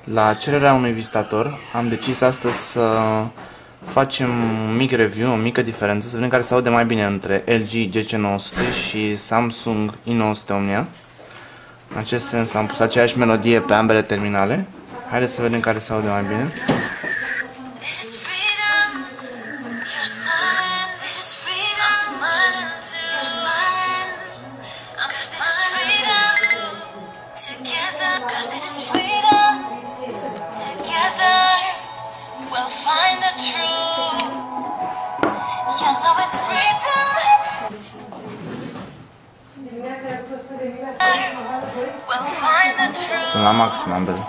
La cererea unui vizitator am decis astăzi să facem un mic review, o mică diferență, să vedem care se aude mai bine între LG GC900 și Samsung i900 Omnia. În acest sens am pus aceeași melodie pe ambele terminale. Haideți să vedem care se aude mai bine. Sunt la maxim ambele.